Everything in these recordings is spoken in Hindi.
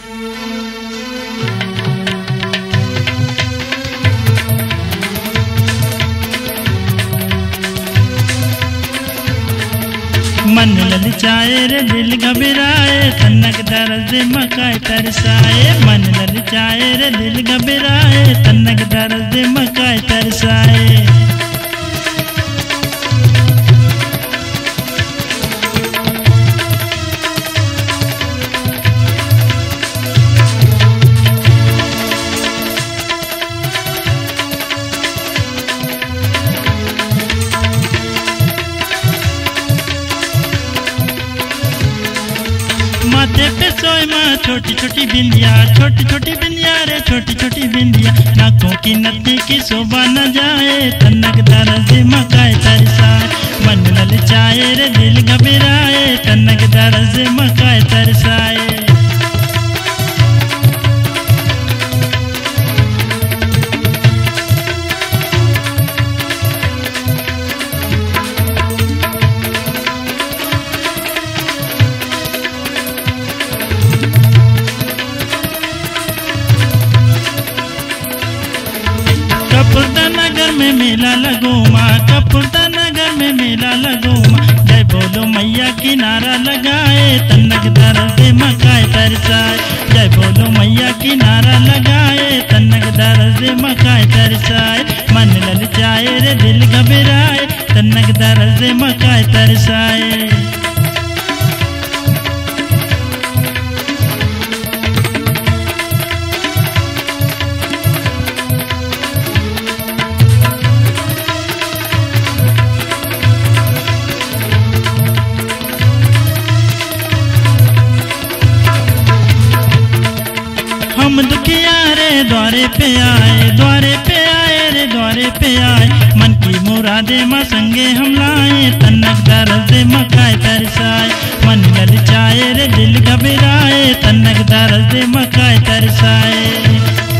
मन ललचाए रे दिल घबराए, तनक दर्द मकाए तरसाए। मन ललचाए रे दिल घबराए, तनक दर्द मकाए तरसाए। माथे पे सोए माँ छोटी छोटी बिंदिया, छोटी छोटी बिंदिया रे छोटी छोटी बिंदिया। नाकों की नत्थी की शोभा न जाए, तनक दर्द मकाए तरसाए। मन ललचाए रे दिल घबराए, तनक दर्द मकाए तरसाए। कपूरदा नगर में मेला लगो माँ, कपूरदा नगर में मेला लगो माँ। जय बोलो मैया की नारा लगाए, तनक दर्द मकाए तरसाए। जय बोलो मैया की नारा लगाए, तनक दर्द मकाए तरसाए। मन ललचाए रे दिल घबराए, तनक दर्द मकाए तरसाए। हम दुखिया रे द्वारे पे आए, द्वारे पे आए रे द्वारे पे आए। मन की मुरादे माँ संगे हम लाए, तनक दर्द मकाए तरसाए। मन ललचाए रे दिल घबराए, तनक दर्द मकाए तरसाए।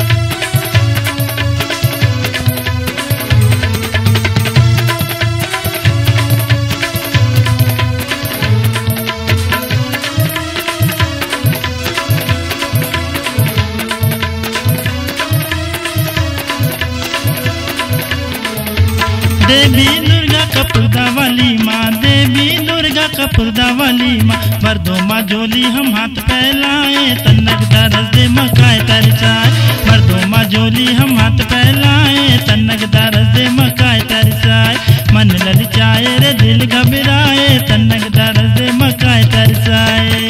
देवी दुर्गा कपूरदा वाली माँ, देवी दुर्गा कपूरदा वाली माँ। मर्दों माँ जोली हम हाथ फैलाए, तनक दर्द मकाए तरसाए। मर्दों माँ जोली हम हाथ फैलाए, तनक दर्द मकाए तरसाए। मन ललचाए रे दिल घबराए, तनक दर्द मकाए तरसाए।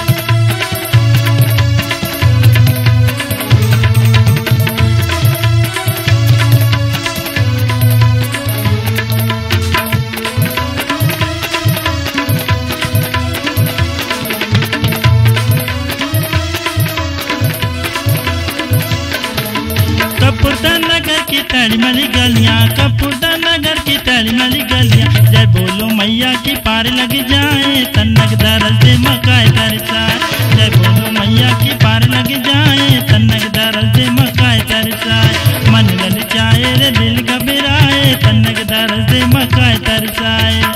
कपूरदा नगर की तड़ी मली गलियां, कपूरदा नगर की तड़ी मली गलियां। जय बोलो मैया की पार लग जाए, तनक दर्द मकाए तरसाए। जय बोलो मैया की पार लग जाए, तनक दर्द मकाए तरसाए। मन ललचाए रे दिल घबराए, तनक दर्द मकाए तरसाए।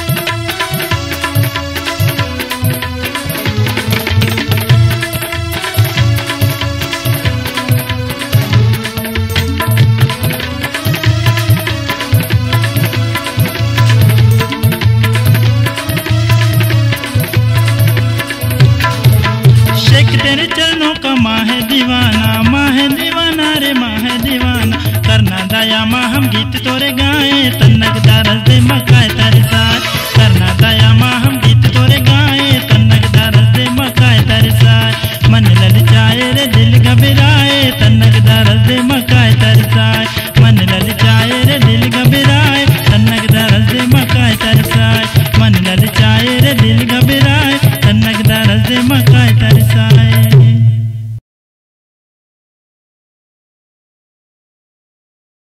तेरे चरणों का माँ है दीवाना, माँ है दीवाना रे माँ है दीवाना। करना दया माँ हम गीत तोरे गाए, तनक दर्द मकाए तरसाए। करना दया माँ हम गीत तोरे गाए, तनक दर्द मकाए तरसाए। मन ललचाए रे दिल घबराए, तनक दर्द मकाए तरसाए। मन ललचाए रे दिल घबराए, तनक दर्द मकाए तरसाए। मन ललचाए रे दिल घबराए, तनक दर्द मकाए तरसाए।